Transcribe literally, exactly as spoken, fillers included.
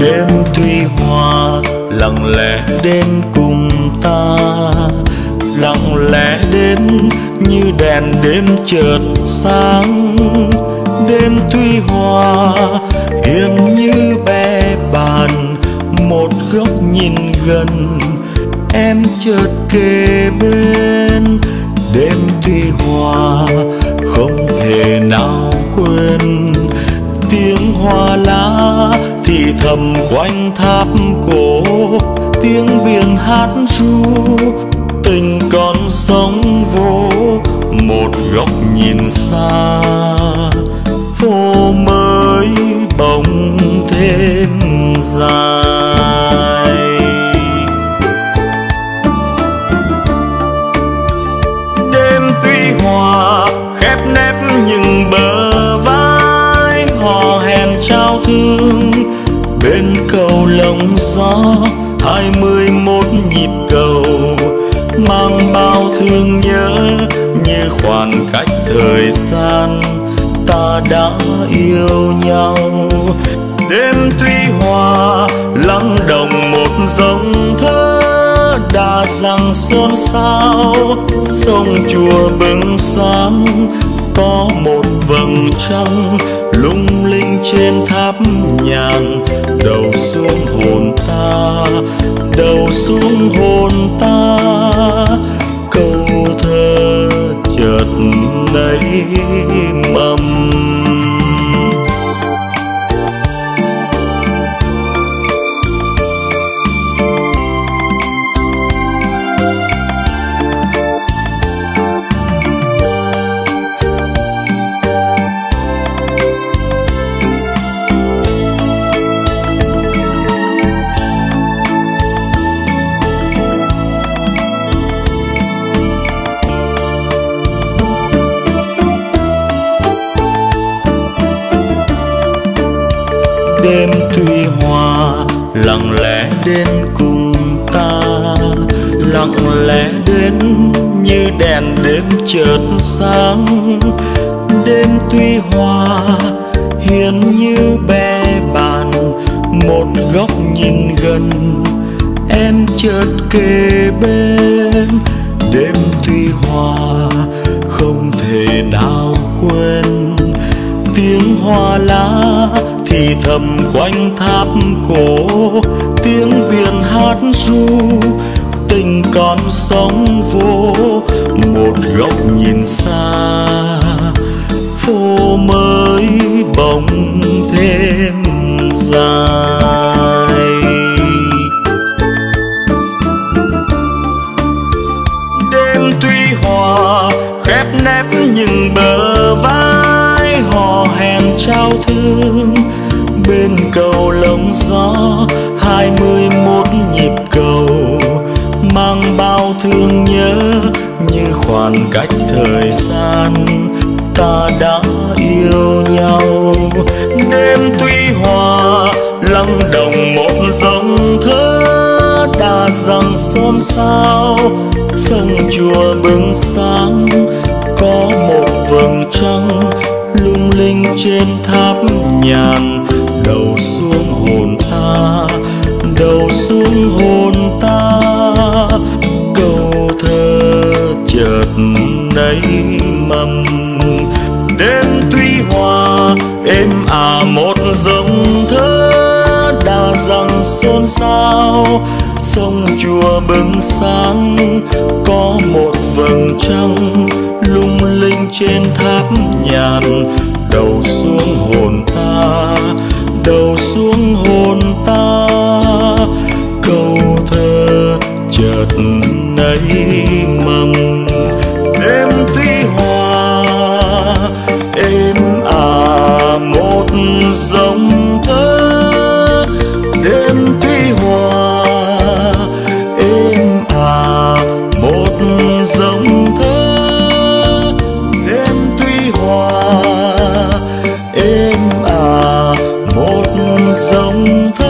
Đêm tuy hoa lặng lẽ đến cùng ta, lặng lẽ đến như đèn đêm chợt sáng. Đêm tuy hoa hiền như bé bàn, một góc nhìn gần em chợt kề bên. Đêm tuy hoa không thể nào quên, tiếng hoa lá thì thầm quanh tháp cổ, tiếng biển hát ru tình còn sống vô một góc nhìn xa. Phố mới bỗng thêm dài. Đêm tuy hòa khép nép những bờ vai, hò hẹn trao thương bên cầu lồng gió. Hai mươi mốt nhịp cầu mang bao thương nhớ, như khoảng cách thời gian ta đã yêu nhau. Đêm tuy hòa lắng động một dòng thơ, đã rằng xôn xao sông chùa bừng sáng. Có một vầng trăng lung linh trên tháp nhang, đầu xuống hồn ta, đầu xuống hồn ta. Câu thơ chợt nảy mầm. Đêm tuy hoa lặng lẽ đến cùng ta, lặng lẽ đến như đèn đêm chợt sáng. Đêm tuy hoa hiền như bé bàn, một góc nhìn gần em chợt kề bên. Đêm tuy hoa không thể nào quên, tiếng hoa lá thì thầm quanh tháp cổ, tiếng biển hát ru tình còn sống vô một góc nhìn xa. Phố mới bỗng thêm dài. Đêm tuy hòa khép nép những bờ vai, hò hẹn trao thương bên cầu lồng gió. Hai mươi mốt nhịp cầu mang bao thương nhớ, như khoảng cách thời gian ta đã yêu nhau. Đêm tuy hòa lắng động một dòng thơ, đã rằng xôn xao sông chùa bừng sáng. Có một vầng trăng lung linh trên tháp nhang, đầu xuống hồn ta, đầu xuống hồn ta. Câu thơ chợt nảy mầm. Đêm tuy hòa êm ả một dòng thơ, đã rằng xôn xao sông chùa bừng sáng. Có một vầng trăng lung linh trên tháp nhàn, đầu xuống hồn ta, đầu xuống hồn ta. Câu thơ chợt nảy mầm. Đêm tuy hòa êm ả một dòng thơ, đêm tuy hòa êm ả một dòng thơ. Đêm tuy hòa êm ả một dòng thơ.